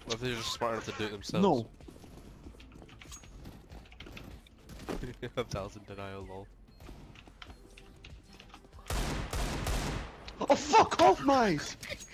What if they're just smart enough to do it themselves? No. 1,000 denial, lol. Oh, fuck off, Mice!